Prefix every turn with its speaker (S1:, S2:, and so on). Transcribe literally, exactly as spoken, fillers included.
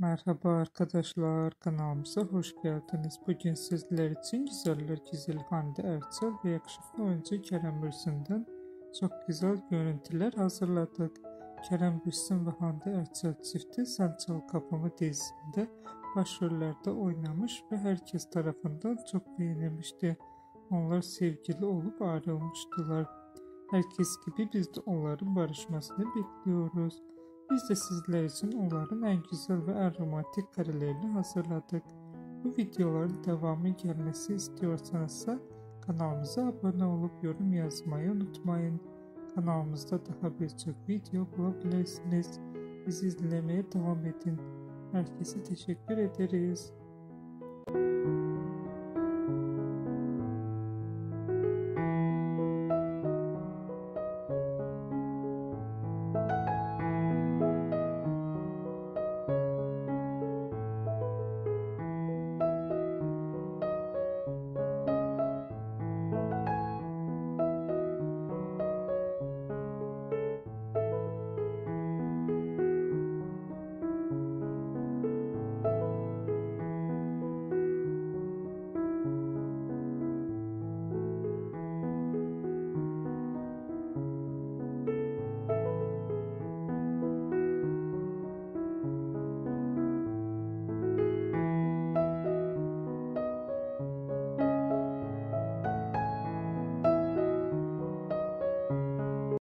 S1: Merhaba arkadaşlar, kanalımıza hoş geldiniz. Bugün sizler için güzeller güzel HandeErcel ve yakışıklı oyuncu Kərəm Bursin'den çok güzel görüntüler hazırladık. Kərəm Bursin ve HandeErcel çifti Sen Çal Kapımı dizisinde başrollerde oynamış ve herkes tarafından çok beğenilmişti. Onlar sevgili olup ayrılmıştılar. Herkes gibi biz de onların barışmasını bekliyoruz. Biz de sizler için onların en güzel ve en romantik karelerini hazırladık. Bu videoların devamı gelmesi istiyorsanız kanalımıza abone olup yorum yazmayı unutmayın. Kanalımızda daha birçok video bulabilirsiniz. Bizi izlemeye devam edin. Herkese teşekkür ederiz.